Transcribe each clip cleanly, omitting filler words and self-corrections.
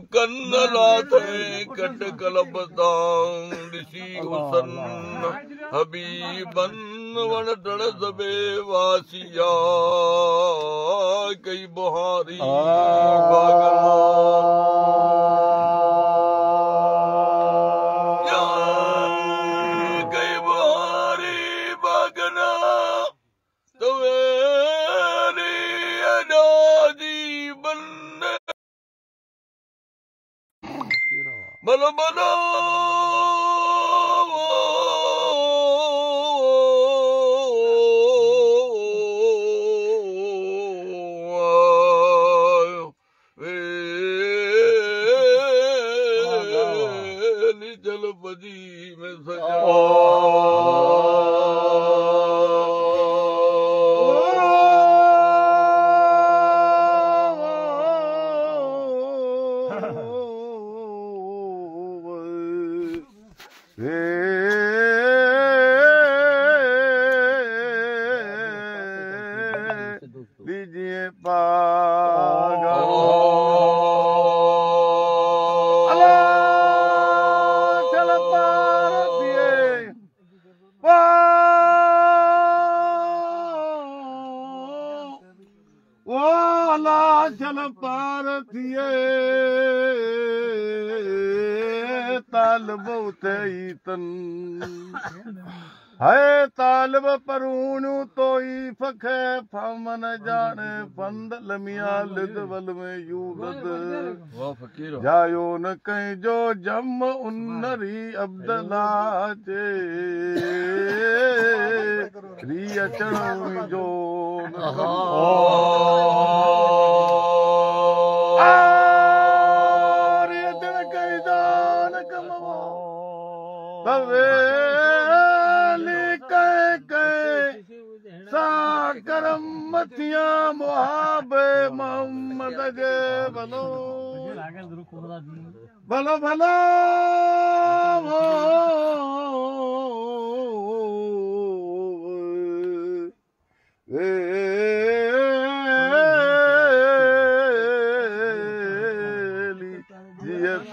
कन्न लाथे कट कलबतां ऋषि हुसन हबीबन वन टण सबे वासिया कई बुहारी बलो बलो चल बजी में सजा लीजिए पागा अल्लाह चल पार दिए वो अल्लाह चल पार दिए तालब उते तन है तालब परूणु तोई फखे फमन जाने फंद लमिया लिद वल में यूलद जायो न कहीं जो जम उन्नरी अब्दला चे री अचण जो करम मथिया मुहाबे मोहम्मद जे भलो भलो भलो लीजिए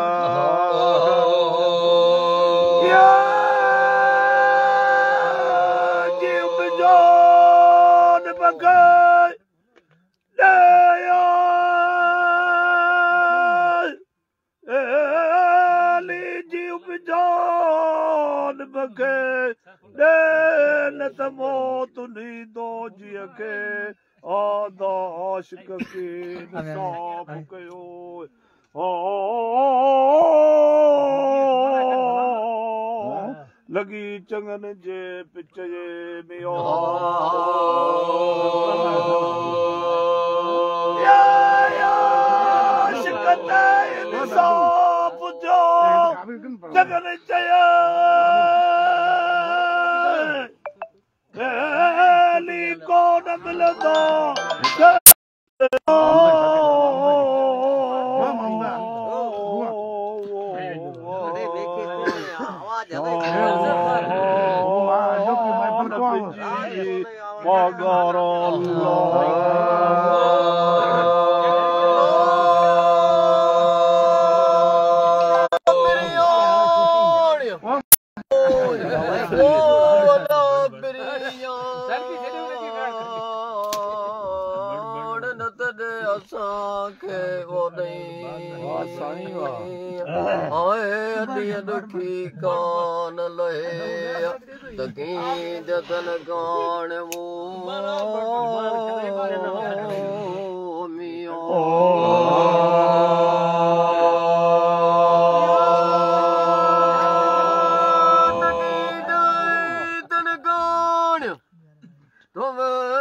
मौत नी दो जिय के आदा आशिक के इंसाफ कयो लगी चंगन जे पिच जे मियो या आशिक ते इंसाफ जो चंगन चया कौन मिलदा दुखी कान लहे तकी जतन कान वो मियो तन कान तुम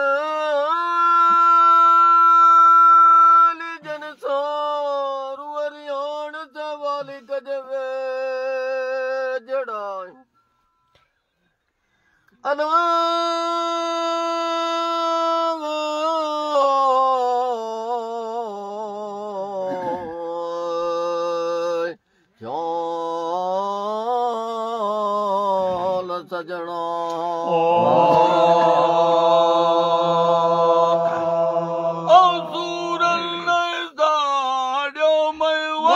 जन सोरू हरियाण सवाली कजवे सजना सूरन दाड़ियो मैं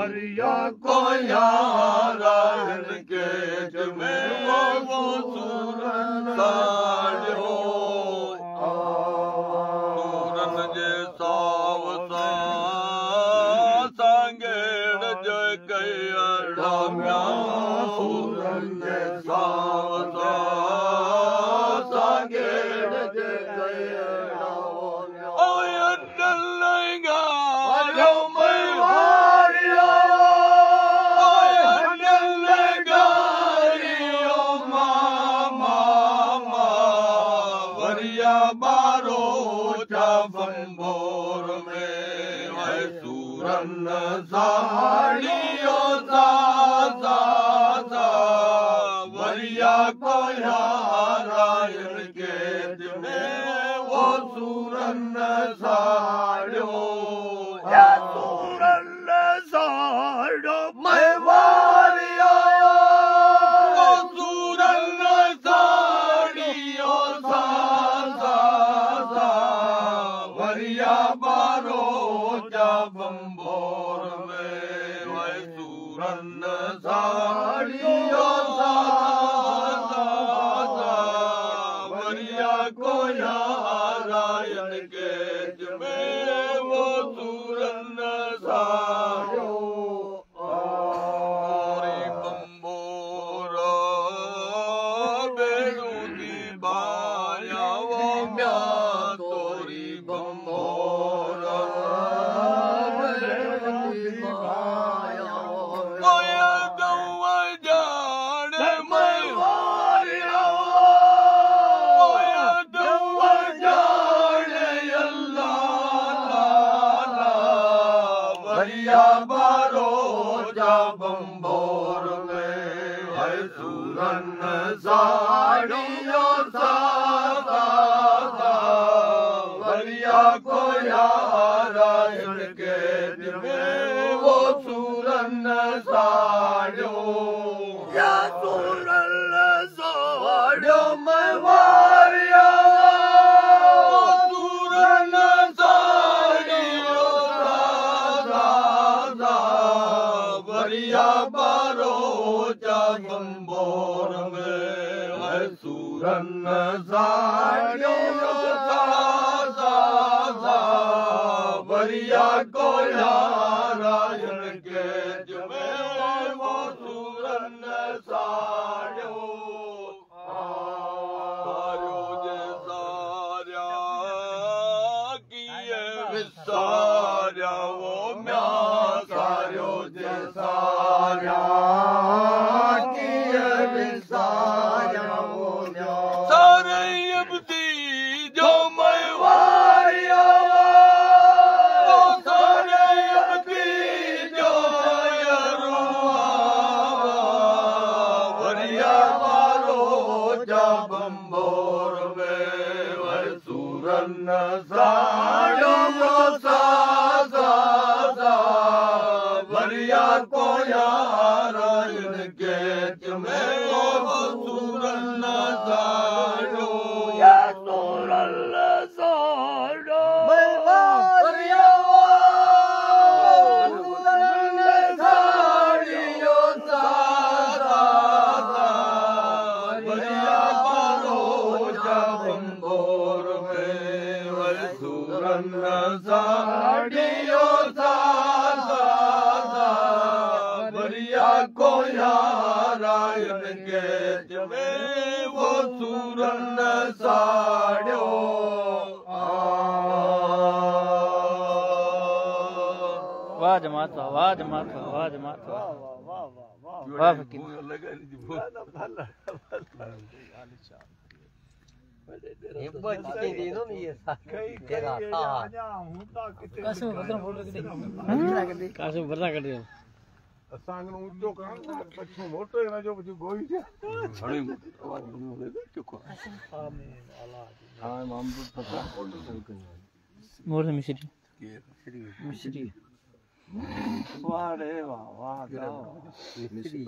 वरिया को यारा इनके में वो सूरन साड़ियो सूरन जे सावसा सांगेड़ जो कयड़ा म्या सूरन जे सावसा सांगेड़ जे कयड़ा बंबोर में है सूरन साड़ियो सा वरिया को यारा इनके में वो सूरन साड़ियो या सूरन साड़ो मैं वारिया वो सूरन साड़ियो सा वरिया बारो जा बंबोर में वै सूरन साड़ियो सा वरिया को यारा इनके में वो सूरन साड़ियो बंबोर बेरूदी बाया वो म्या तोरी बंबोर वरिया बारो जा बंबोर में है सूरन साड़ियो सा वरिया को यारा इनके में वो सूरन साड़ियो या सूरन साड़ियो मैं वारिया सूरन साड़ियो वरिया बारो जा बंबोर में है सूरन साड़ियो वरिया को यारा इनके में वो सूरन साड़ियो सारो जे सारिया किए विसारिया वो म्या सारो जे सारिया किए विसारिया वो म्या सारे अब्दी जो मैं वारिया सारे अब्दी जो यरुआ वरिया बारो जा बंबोर में वै सूरन साड़ियो सा वरिया को यारा इनके में वो सूरन साड़ियो या सूरन साड़ो वरिया सूरन साड़ियो सा वरिया बारो जा बंबोर में वै सूरन साड़ियो सा वरिया को यारा इनके में वो सूरन साड़ियो वाह जमाता वाह जमाता वाह जमाता वाह फकीर कासो बरना कर दियो असांखे ऊंचो करण पछो मोटो न जो पछो गोई छा घणी आवाज बोले चुको आमीन अल्लाह हां मामदूद पता मोर मिश्री मिश्री वाह रे वाह वाह मिश्री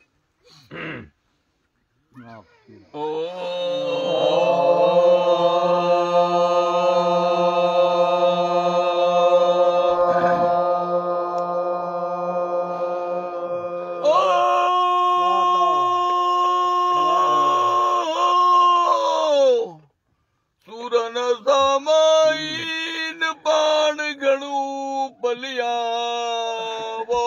ओ मजिया वो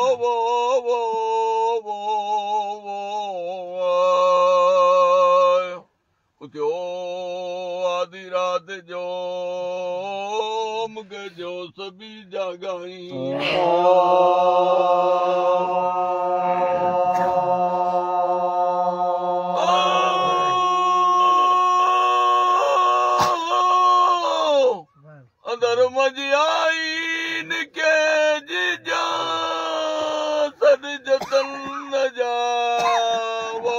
उथियो आधी रात जो मूंखे जो सभी जगाई अंदर मजियाई निके जीजा सद जतन न जा वो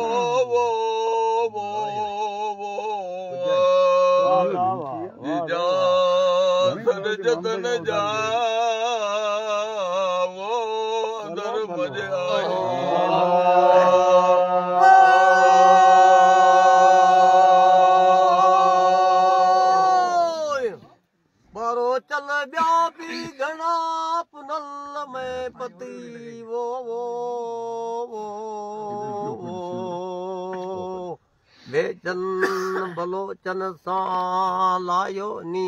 जीजा सद जतन जा वो अंदर मजियाई चल ॿिया बि घणा पुनल में पति वो बेचन बलोचन सां लायो नी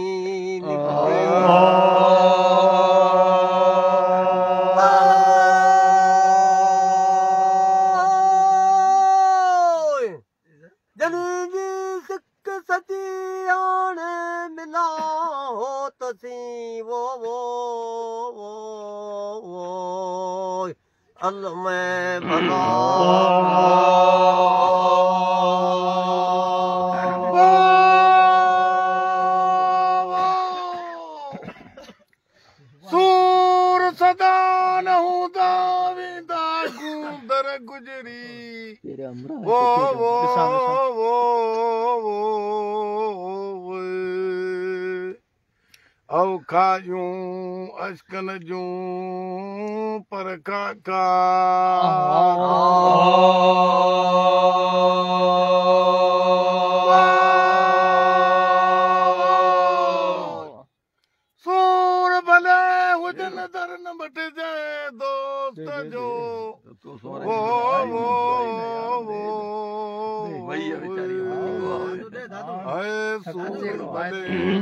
जनी जी सिक सची हाणे मिला हो तसी वो अल में भला सूर सदा न हूंदा वेंदा गुंदर गुजरी वो औखायूं अशकन जूं पर काका सूर भले हुजन दर न मटिजे दोस्त जो सूर भले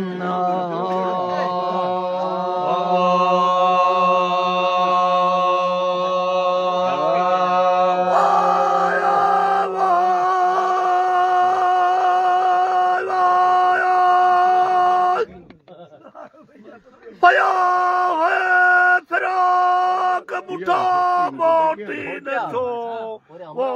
पया है फिराक मुठा मोटी नथो वो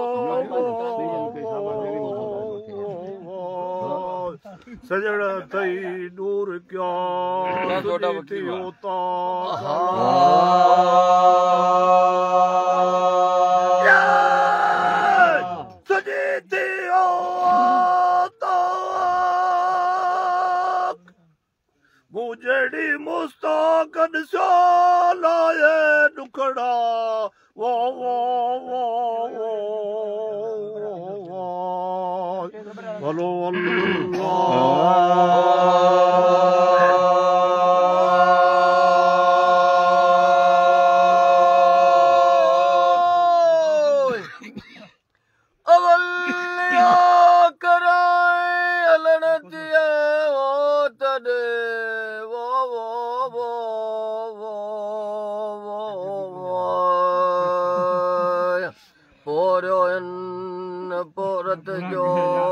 सजण थई दूर क्या थी होता सजी थी होता मुझड़ी मुस्ताकन लाए दुखड़ा वो भलो पोरत जो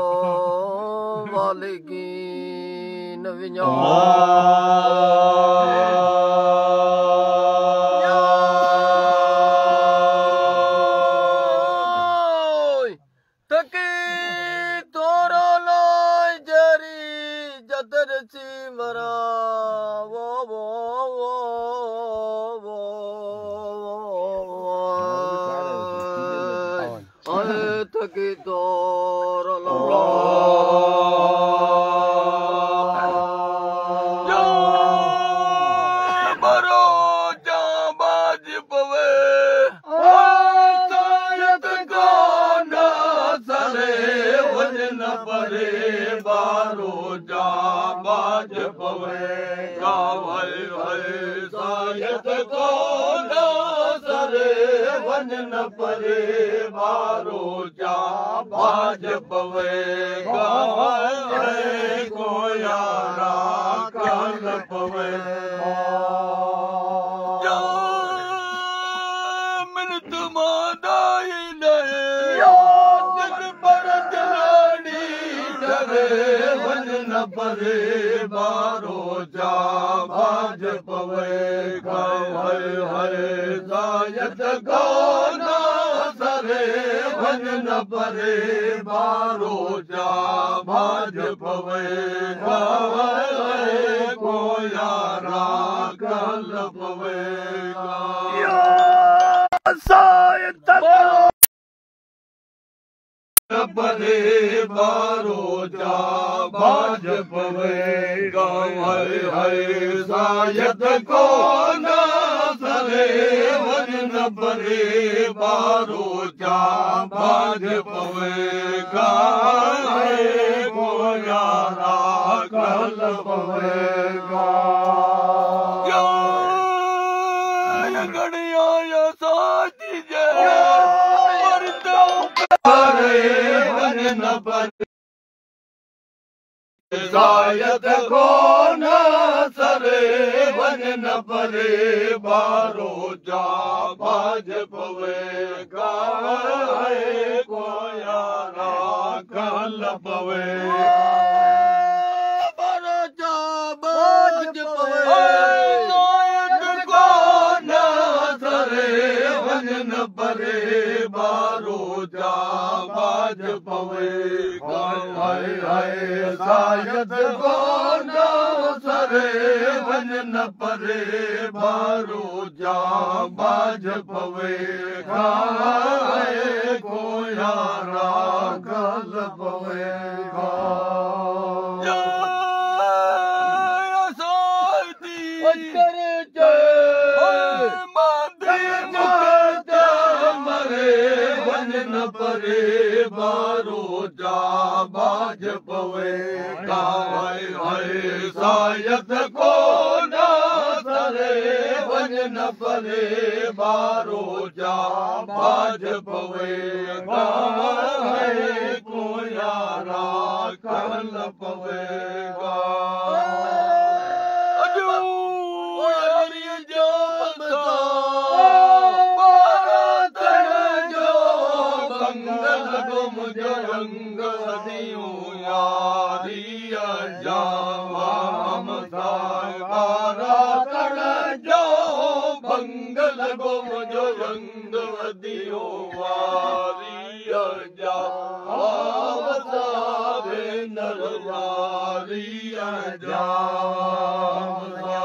वालिकीन विञो तकी तोरो लोय जरी जदर सी मरा वो तकी तोरो मरो जा बाज पवे वजन परे बारो जा बाज पवे कावल सायत को सरे वजन परे बारो जा बाज पवे कावल को यारा कान पवे परे बारो जा बाज पवे हरे हरे जायत गोना सरे भजन परे बारो जा बाज पवे हरे को यारा कल पवे सायत परे बारो जा बाज पवे हरे हरे सायत को न सरे भजन परे बारो जा बाज पवे हरे को यारा कल पवेगा गणिया साथी भजन पर सायत को न सरे भजन परे बारो जा बाज पवे गाए को यारा कल पवे बारो जा बाज पवे सायत को न सरे भजन परे बारो जा बाज पवे हाय हाय सायद को न सरे भजन परे बारो जा बाज पवे हाय को यारा कल पवे परे बारो जा बाज पवे हाय हाय सायद को न सरे भजन परे बारो जा बाज पवे हाय को यारा कल पवेगा मुझे रंग दियो यारी जावा ममतारा कर जो भंग लगो मुझे रंग दियो यारी जावा ममतारे नर यारी जावा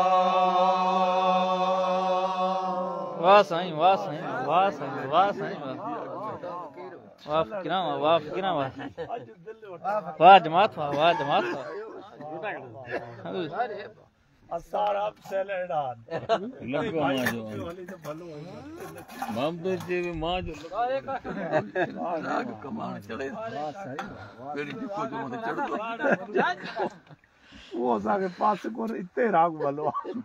वाह साईं वाह साईं वाह साईं वाह साईं वाह फिक्रा वाह फिक्रा वाह वाह जमात वाह जमात सारा सेलेडान लगो माजो मामदो जे माजो नाग कमान चढ़े पेड़ी को जो मथे चढ़ वो असांखे पास को इते राग भलो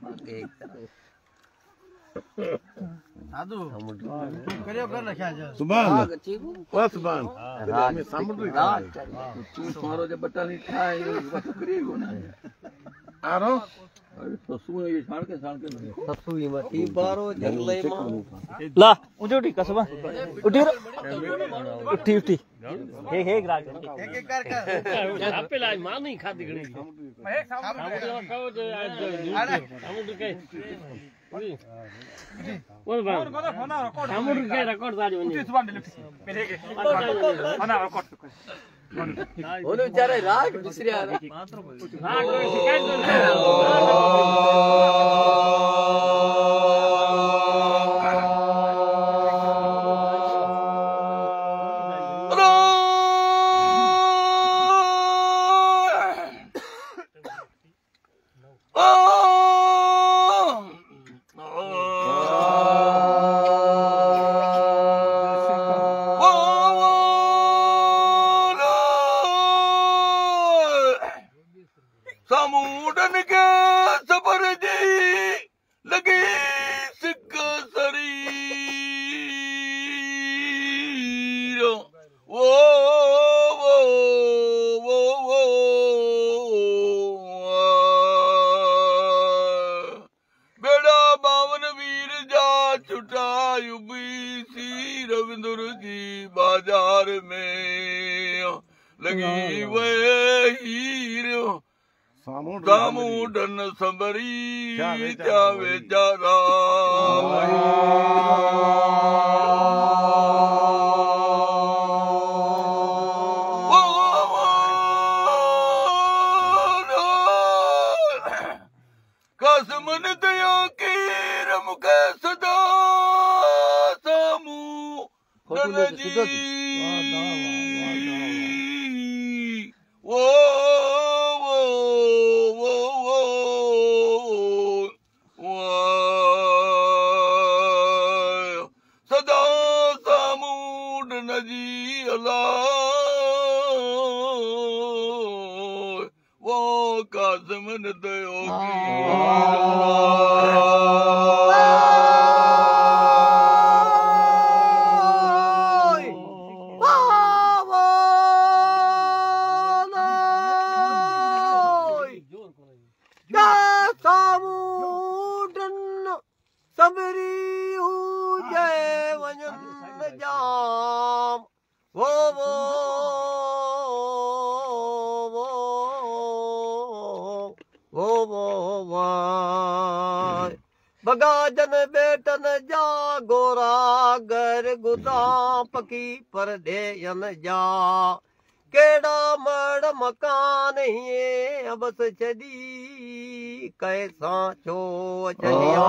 साधु करियो कर रखा है सुभान वाह सुभान में समुद्र तू मारो जे बटानी खाए बकरी को ना आरो ससु ये छाण के ससु ये मती बारो जंगले मां ला उठी उठी कसबा उठी उठी उठी हे राग एक कर आपे लाज मां नहीं खादी गणी समुद्र कहो जो समुद्र के बोल बा समुद्र के रिकॉर्ड दाड़ी वनी सुभान पहले के खाना रिकॉर्ड ओने बेचारे राग बिसरिया राग शिकायत समुंडन के सबर जी लगी सिक शरीर वो बेड़ा बावन वीर जा छुटायु बीसी रविंद्र जी बाजार में लगी वे हीर सामूडन सबरी त्या वेचारा कसमन दया की रम के सदा सामू जी वो सदा सामूड नजी अल्लाह वो कासमन दयो बगाजन बेटन जा गोरा घर गुदा पकी परदेयन जा केड़ा मड़ मकान ही अबस छदी कैसा छो चलिया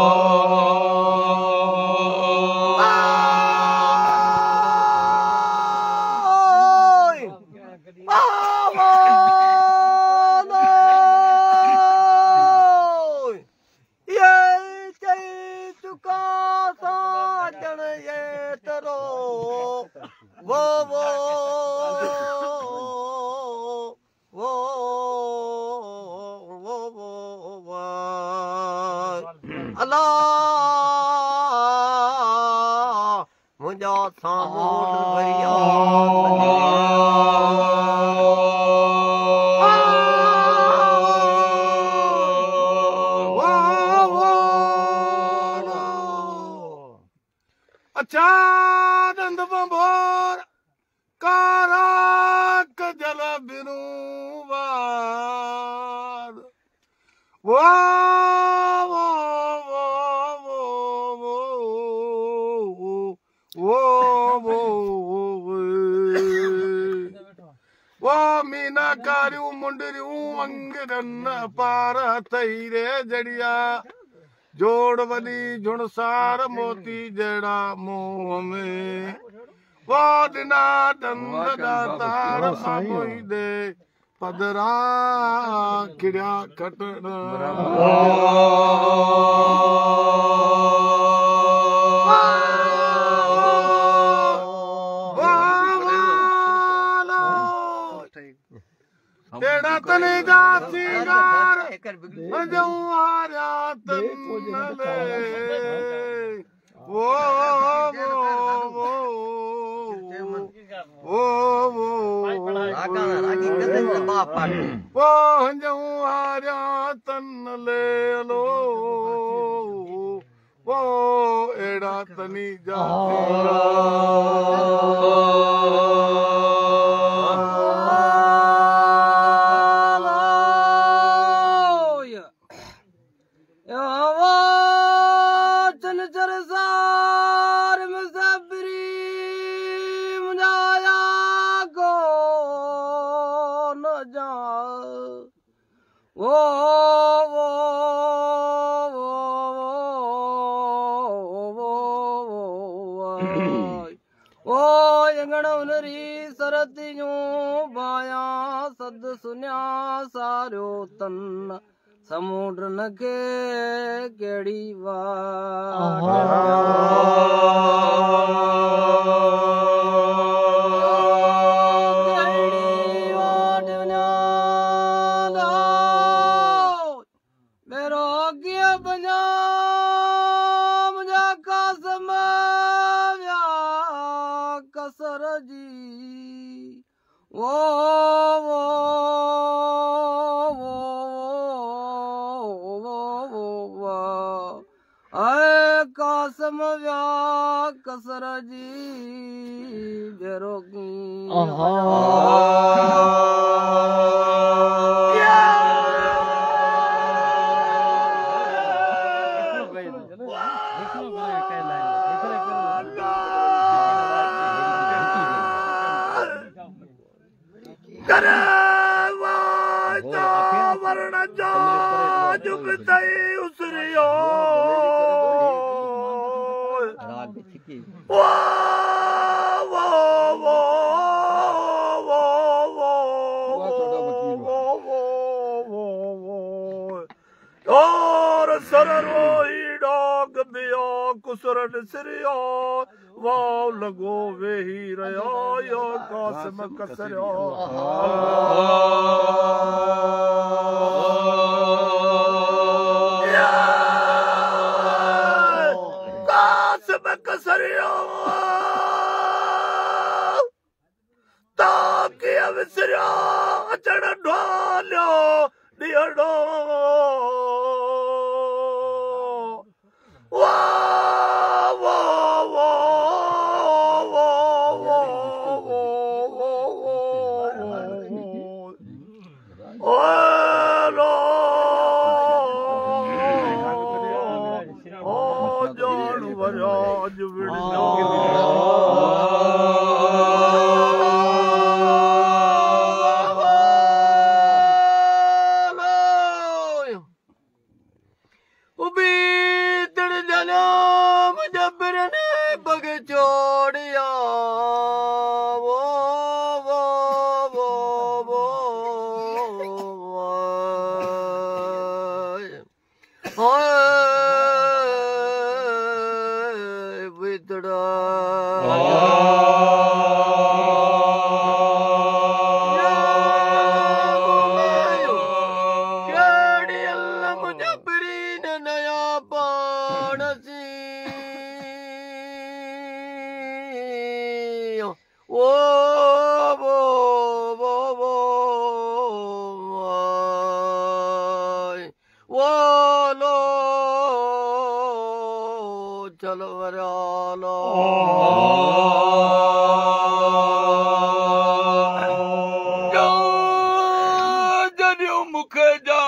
मुझा सामूड भरिया अच्छा दंद बंबोर काराक जल बिनुवार वो मीना कारियूं मुंडरियूं अंगरन पार तईरे जड़िया जोड़ वली झुणसार मोती जड़ा मुंह में वो दिना दंद दातार सामोई दे पदरा खिड़िया कटण तेरा तने जा सिंगार जऊं आर्या तन्नले वो जऊं आर्या तन्नले लो वो एड़ा तनी जा सद सुनिया सारो तन समुद्र के केड़ी मेरो अगिया बजा मुझा कसम कसर जी वो कासम व्या कसर जी बेरोगी वरण जा जुबतई उसरियो और सररोई डाग दिया कुसरन सिरिया वाव लगो वेही रहा यो कासम कसरिया कासम कसरिया ताकि अवसरिया अचण ढोलियो दियड़ो चलो वरालो जनियो मुख जा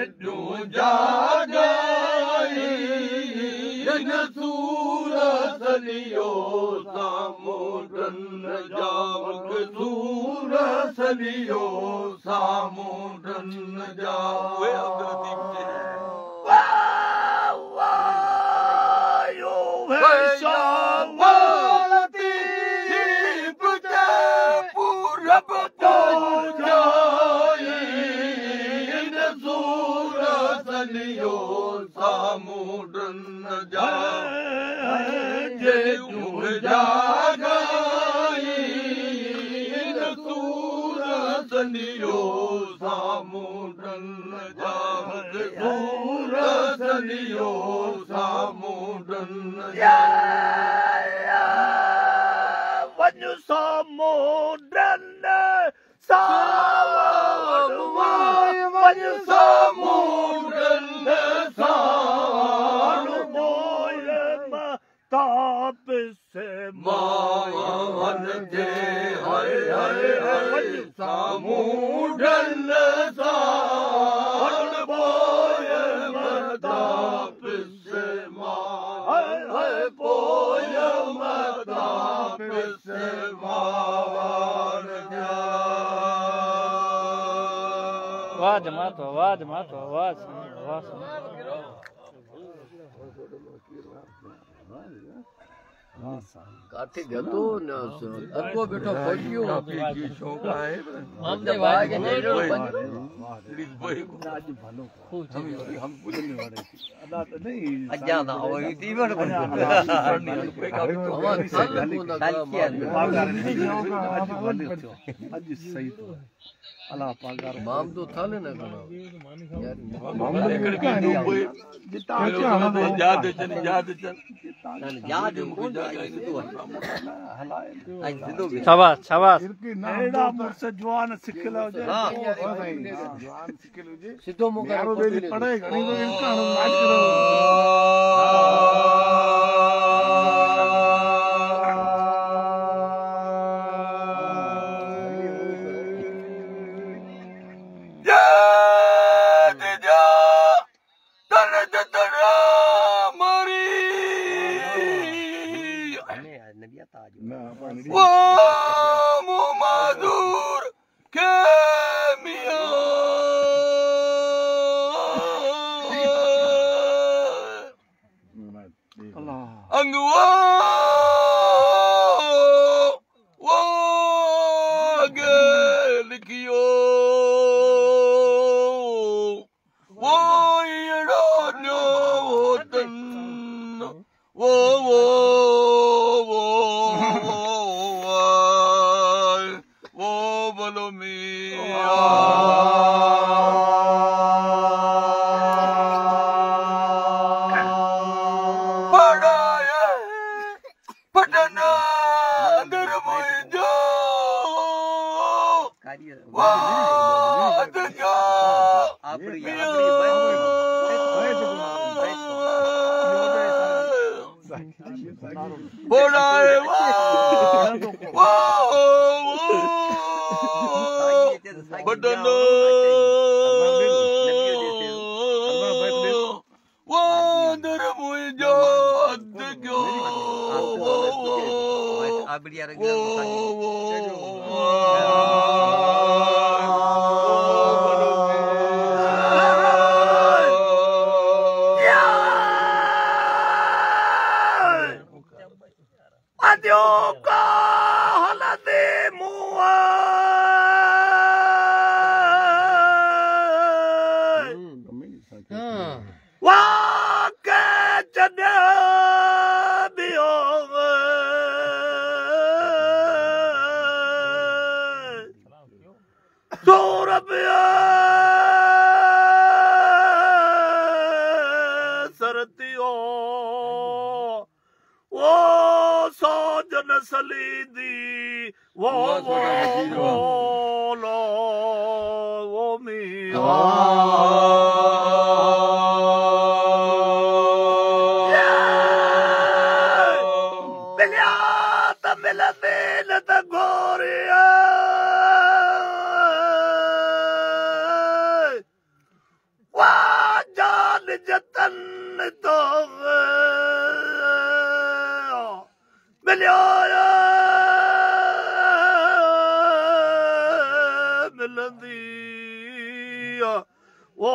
जो जागाई सूरत लियो सामुंडन जाग सूरत लियो सामुंडन जाग सामुंडन जाग जागाई सूरत लियो सामुंडन जाग सूरत लियो सामुंडन जाग वञ सामुंडन सावन वञ सामुंडन ताप से मान जे हरे हरे सामुंडन सावन बोय ताप से मान बोय ताप से मान आवाज मातो आवाज मातो आवाज आवाज काठी गतो न तको बेटो पड़ियो की शौक है हमने भाई के ले लो हम पूजने वाले अल्लाह तो नहीं अज्जा ना वही दीवन को आज सही तो अल्लाह पागार माम तो था ने ना माम जिता याद चन याद मुझे शाबाश शाबाश एड़ा मुझसे जवान सिखला हो जाए जवान सिखल हुजे सिद्धो मुकर पढ़े घणी तो इनका नाच करो मधुर के मिया अंगवा वो गे लिखियो वो येड़ो न्यो तन वो बोलो मिया पढ़ाया पढ़ना अंदर मुझो वाद जा आपरी बोलाए बटनो वो अंदर मुझो अदगो आपरी सलीदी वो लो वो मिया मिलिया त मिलंदे न त गोरिया वाह तन तो मिलियो मिलंदी वो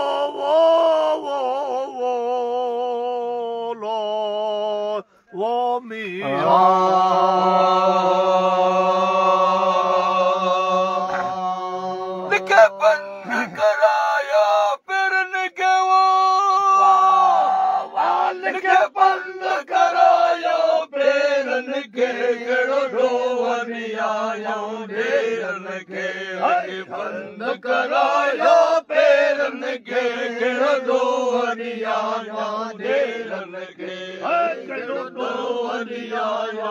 लो वो मिया बंद कराया फिर निके वो बंद कराया फिर निके ढोवनिया के बंद कराया फिर निके ढोवनिया के ढोवनिया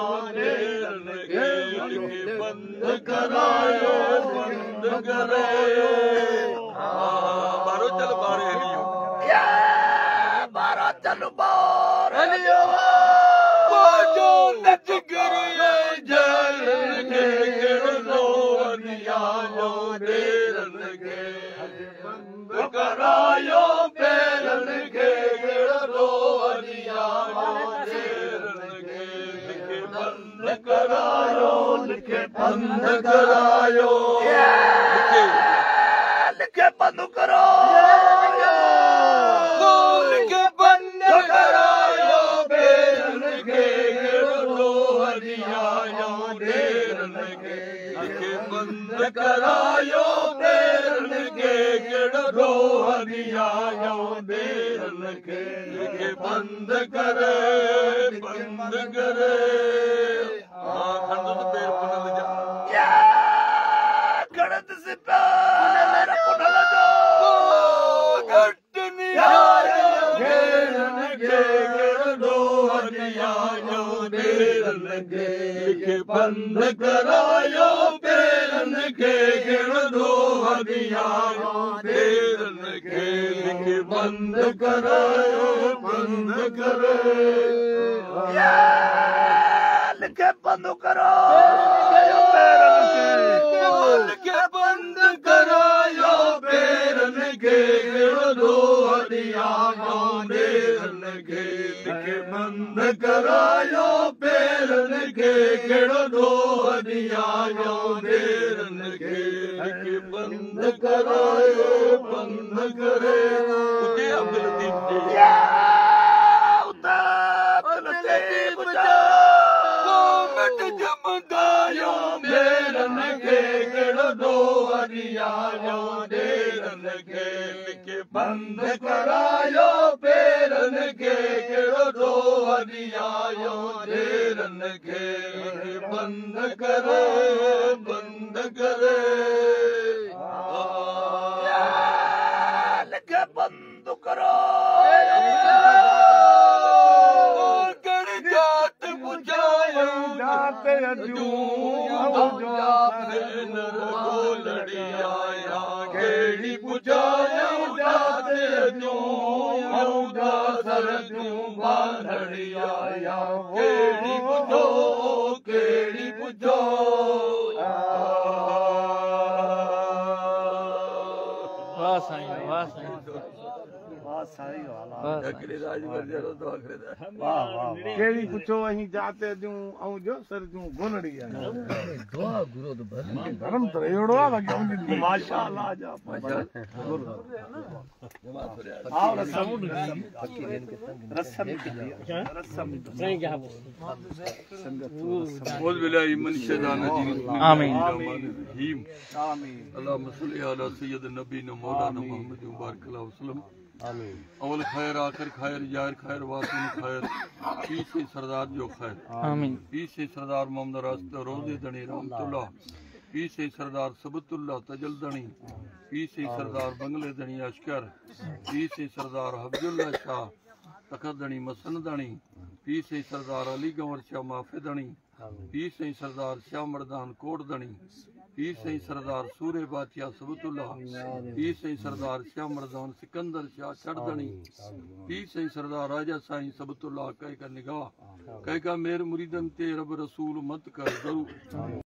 बंद करायो बंद करायो बारो चल बारे बारो चल बारे जो नच गिरे जल के गिरदोनिया जो देरन के बंद करायो पैरन के गिरदोनिया जो देरन के बंद करायो लिखे बंद करायो लिखे बंद करो लिखे बंद करायो बेरन के गिरदो हरियायो देरन के लिखे बंद करायो बेरन के गिरदो हरियायो देरन के लिखे बंद करे खंड पैर पुनल जा गणत से पैर पुनल जा गट्टनी घेरन के गिरदो हरियायो देरन के लिखे बंद करायो पैरन के गिरदो हरियायो देरन के लिखे बंद करायो बंद करे लिखे बंद करो लिखे बंद करायो पैरन के गिरदो हरियायो देरन के लिखे बंद करायो पैरन के गिरदो हरियायो देरन के लिखे बंद करायो बंद करे उते अब्दुल लतीफ जमदायो मेरन के गिरदो हरियायो देरन के लिखे बंद करायो पैरन के गिरदो हरियायो देरन के बंद करे लिखे बंद करो केड़ी पुजायो जाते सर तूं बांधड़िया केड़ी पुजो वाह साईं वाह साईं केड़ी पुछो अहीं जाते जूं ऐं जो सर जूं गोनड़ी आहे धर्म त अहिड़ो आहे बाक़ी माशाअल्लाह जा आमीन अल्लाहुम्मा सल्ली अला सय्यदना नबीना मौलाना मुहम्मद मुबारक वसल्लम अवल खैर आखिर खैर यार खैर वासिन खैर पीछे सरदार जो खैर आमीन पीछे सरदार मोहम्मद रास्ता रोजे दणी रहमतुल्लाह पीछे सरदार सबतुल्लाह तजल दणी पीछे सरदार बंगले दणी अशकर पीछे सरदार हब्जुल्लाह शाह तखत दणी मसन दणी पीछे सरदार अली गंवर शाह माफे दणी पीछे सरदार शाह मर्दान कोट दणी पीछे सरदार सूरे बादशाह सबतुल्लाह पीछे सरदार शाह मर्दान सिकंदर शाह चढ़दणी पीछे सरदार राजा साईं सबतुल्लाह कह का निगाह कह का मेर मुरीदन ते रब रसूल मत कर जरूर